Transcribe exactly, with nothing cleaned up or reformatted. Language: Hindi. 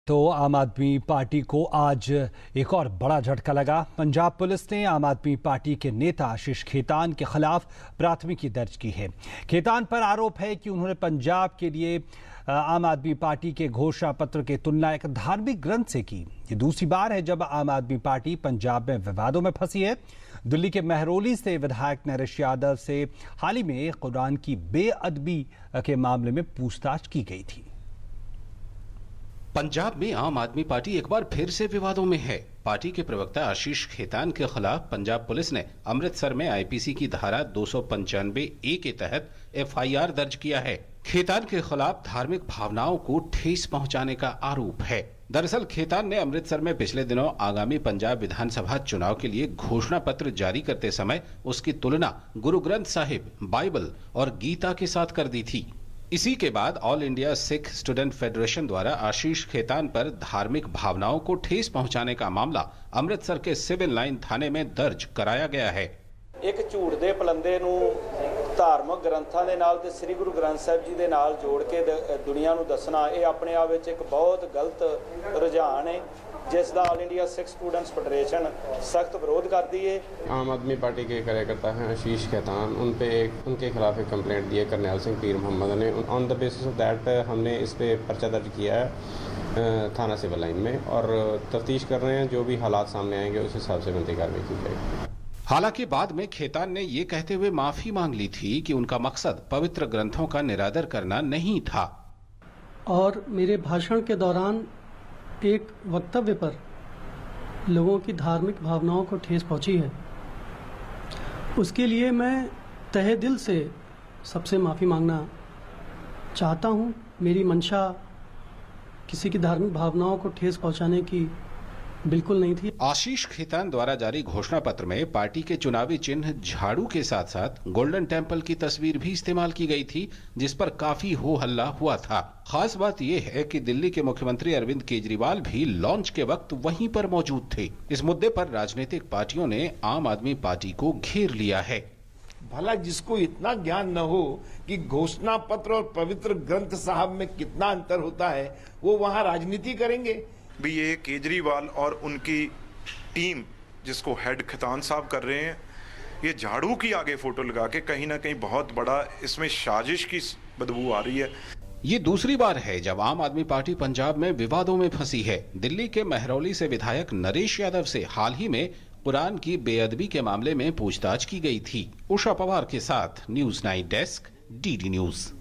तो आम आदमी पार्टी को आज एक और बड़ा झटका लगा। पंजाब पुलिस ने आम आदमी पार्टी के नेता आशीष खेतान के खिलाफ प्राथमिकी दर्ज की है। खेतान पर आरोप है कि उन्होंने पंजाब के लिए आम आदमी पार्टी के घोषणा पत्र की तुलना एक धार्मिक ग्रंथ से की। ये दूसरी बार है जब आम आदमी पार्टी पंजाब में विवादों में फंसी है। दिल्ली के महरौली से विधायक नरेश यादव से हाल ही में कुरान की बेअदबी के मामले में पूछताछ की गई थी। पंजाब में आम आदमी पार्टी एक बार फिर से विवादों में है। पार्टी के प्रवक्ता आशीष खेतान के खिलाफ पंजाब पुलिस ने अमृतसर में आईपीसी की धारा दो सौ पंचानवे ए के तहत एफआईआर दर्ज किया है। खेतान के खिलाफ धार्मिक भावनाओं को ठेस पहुंचाने का आरोप है। दरअसल खेतान ने अमृतसर में पिछले दिनों आगामी पंजाब विधानसभा चुनाव के लिए घोषणा पत्र जारी करते समय उसकी तुलना गुरु ग्रंथ साहिब, बाइबल और गीता के साथ कर दी थी। इसी के बाद all India Sikh student federation द्वारा आशीष खेतान पर धार्मिक भावनाओं को ठेस पहुंचाने का मामला अमृतसर के सिविल लाइन थाने में दर्ज कराया गया है। एक झूठ दे पलंदे नूं धार्मिक ग्रंथां दे नाल ते श्री गुरु ग्रंथ साहिब जी दे नाल जोड़ के दुनिया नूं दसना ये अपने आप विच एक बहुत गलत रुझान है, जिसका all India Sikh students federation सख्त विरोध करती है। आम आदमी पार्टी के कार्यकर्ता हैं आशीष खेतान, उन पे एक उनके खिलाफ एक कंप्लेंट दी है करनैल सिंह पीर मोहम्मद ने। On the basis of that हमने इस पे पर्चा दर्ज किया है थाना सिविल लाइन में और तफ्तीश कर रहे हैं। जो भी हालात सामने आएंगे उस हिसाब से बनती कार्रवाई की जाएगी। हालांकि बाद में खेतान ने ये कहते हुए माफी मांग ली थी कि उनका मकसद पवित्र ग्रंथों का निरादर करना नहीं था। और मेरे भाषण के दौरान एक वक्तव्य पर लोगों की धार्मिक भावनाओं को ठेस पहुंची है, उसके लिए मैं तहे दिल से सबसे माफ़ी मांगना चाहता हूं। मेरी मंशा किसी की धार्मिक भावनाओं को ठेस पहुंचाने की बिल्कुल नहीं थी। आशीष खेतान द्वारा जारी घोषणा पत्र में पार्टी के चुनावी चिन्ह झाड़ू के साथ साथ गोल्डन टेम्पल की तस्वीर भी इस्तेमाल की गई थी, जिस पर काफी हो हल्ला हुआ था। खास बात यह है कि दिल्ली के मुख्यमंत्री अरविंद केजरीवाल भी लॉन्च के वक्त वहीं पर मौजूद थे। इस मुद्दे पर राजनीतिक पार्टियों ने आम आदमी पार्टी को घेर लिया है। भला जिसको इतना ज्ञान न हो कि घोषणा पत्र और पवित्र ग्रंथ साहब में कितना अंतर होता है, वो वहाँ राजनीति करेंगे भी। ये केजरीवाल और उनकी टीम जिसको हेड खेतान साहब कर रहे हैं, ये झाड़ू की आगे फोटो लगा के कहीं ना कहीं बहुत बड़ा इसमें साजिश की बदबू आ रही है। ये दूसरी बार है जब आम आदमी पार्टी पंजाब में विवादों में फंसी है। दिल्ली के महरौली से विधायक नरेश यादव से हाल ही में कुरान की बेअदबी के मामले में पूछताछ की गई थी। उषा पवार के साथ news nine desk, DD news.